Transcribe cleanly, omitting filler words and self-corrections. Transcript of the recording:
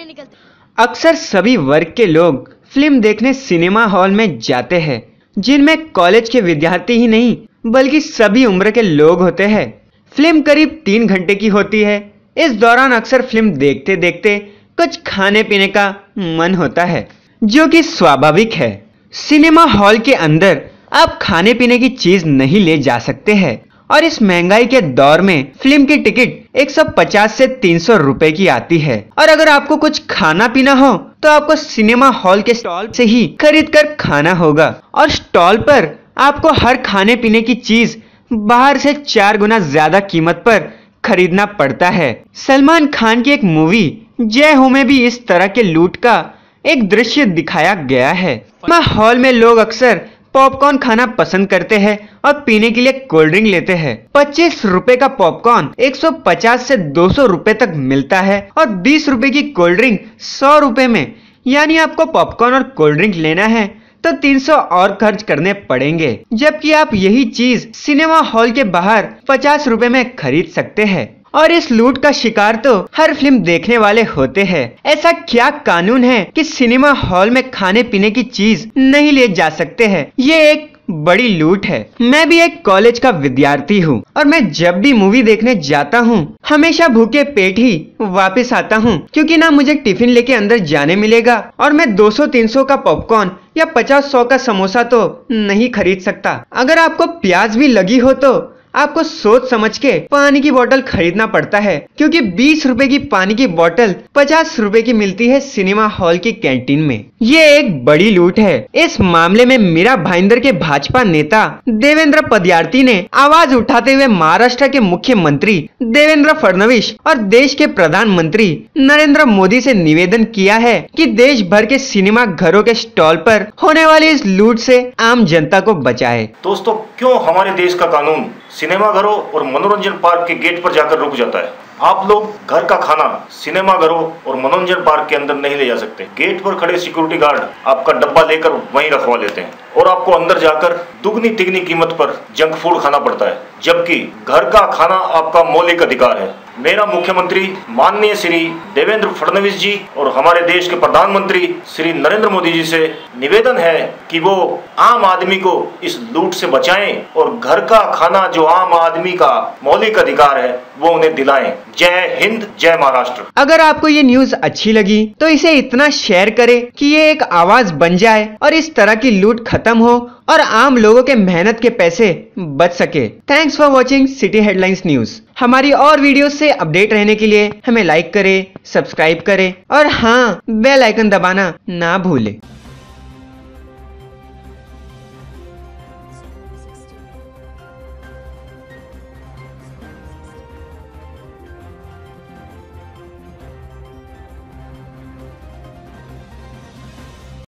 निकलते। अक्सर सभी वर्ग के लोग फिल्म देखने सिनेमा हॉल में जाते हैं, जिनमें कॉलेज के विद्यार्थी ही नहीं बल्कि सभी उम्र के लोग होते हैं। फिल्म करीब 3 घंटे की होती है। इस दौरान अक्सर फिल्म देखते देखते कुछ खाने पीने का मन होता है, जो कि स्वाभाविक है। सिनेमा हॉल के अंदर आप खाने पीने की चीज नहीं ले जा सकते हैं और इस महंगाई के दौर में फिल्म की टिकट 150 से 300 रुपए की आती है। और अगर आपको कुछ खाना पीना हो तो आपको सिनेमा हॉल के स्टॉल से ही खरीद कर खाना होगा और स्टॉल पर आपको हर खाने पीने की चीज बाहर से 4 गुना ज्यादा कीमत पर खरीदना पड़ता है। सलमान खान की एक मूवी जय हो में भी इस तरह के लूट का एक दृश्य दिखाया गया है। सिनेमा हॉल में लोग अक्सर पॉपकॉर्न खाना पसंद करते हैं और पीने के लिए कोल्ड ड्रिंक लेते हैं। 25 रुपए का पॉपकॉर्न 150 से 200 रुपए तक मिलता है और 20 रुपए की कोल्ड ड्रिंक 100 रुपए में। यानी आपको पॉपकॉर्न और कोल्ड ड्रिंक लेना है तो 300 और खर्च करने पड़ेंगे, जबकि आप यही चीज सिनेमा हॉल के बाहर 50 रुपए में खरीद सकते हैं। और इस लूट का शिकार तो हर फिल्म देखने वाले होते हैं। ऐसा क्या कानून है कि सिनेमा हॉल में खाने पीने की चीज नहीं ले जा सकते हैं? ये एक बड़ी लूट है। मैं भी एक कॉलेज का विद्यार्थी हूँ और मैं जब भी मूवी देखने जाता हूँ हमेशा भूखे पेट ही वापस आता हूँ, क्योंकि ना मुझे टिफिन लेके अंदर जाने मिलेगा और मैं 200-300 का पॉपकॉर्न या 50-100 का समोसा तो नहीं खरीद सकता। अगर आपको प्यास भी लगी हो तो आपको सोच समझ के पानी की बोतल खरीदना पड़ता है, क्योंकि 20 रुपए की पानी की बोतल 50 रुपए की मिलती है सिनेमा हॉल की कैंटीन में। ये एक बड़ी लूट है। इस मामले में मीरा भाईंदर के भाजपा नेता देवेंद्र फडणवीस ने आवाज उठाते हुए महाराष्ट्र के मुख्यमंत्री देवेंद्र फडणवीस और देश के प्रधानमंत्री नरेंद्र मोदी से निवेदन किया है कि देश भर के सिनेमा घरों के स्टॉल पर होने वाली इस लूट से आम जनता को बचाए। दोस्तों, क्यों हमारे देश का कानून सिनेमा घरों और मनोरंजन पार्क के गेट पर जाकर रुक जाता है? आप लोग घर का खाना सिनेमा घरों और मनोरंजन पार्क के अंदर नहीं ले जा सकते। गेट पर खड़े सिक्योरिटी गार्ड आपका डब्बा लेकर वहीं रखवा लेते हैं और आपको अंदर जाकर दुगनी तिगनी कीमत पर जंक फूड खाना पड़ता है, जबकि घर का खाना आपका मौलिक अधिकार है। मेरा मुख्यमंत्री माननीय श्री देवेंद्र फडणवीस जी और हमारे देश के प्रधानमंत्री श्री नरेंद्र मोदी जी से निवेदन है कि वो आम आदमी को इस लूट से बचाएं और घर का खाना जो आम आदमी का मौलिक अधिकार है वो उन्हें दिलाएं। जय हिंद, जय महाराष्ट्र। अगर आपको ये न्यूज अच्छी लगी तो इसे इतना शेयर करें कि ये एक आवाज बन जाए और इस तरह की लूट खत्म हो और आम लोगों के मेहनत के पैसे बच सके। Thanks for watching city headlines news. हमारी और वीडियोस से अपडेट रहने के लिए हमें लाइक करें, सब्सक्राइब करें और हाँ, बेल आइकन दबाना ना भूलें।